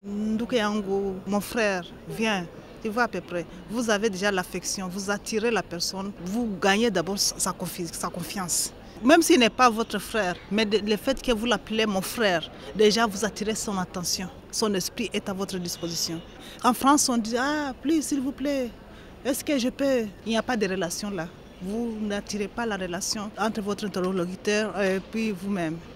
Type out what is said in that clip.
Ndoukéango, mon frère, viens. Tu vois à peu près. Vous avez déjà l'affection, vous attirez la personne, vous gagnez d'abord sa confiance. Même s'il n'est pas votre frère, mais le fait que vous l'appelez mon frère, déjà vous attirez son attention. Son esprit est à votre disposition. En France, on dit « Ah, plus s'il vous plaît, est-ce que je peux ?» Il n'y a pas de relation là. Vous n'attirez pas la relation entre votre interlocuteur et puis vous-même.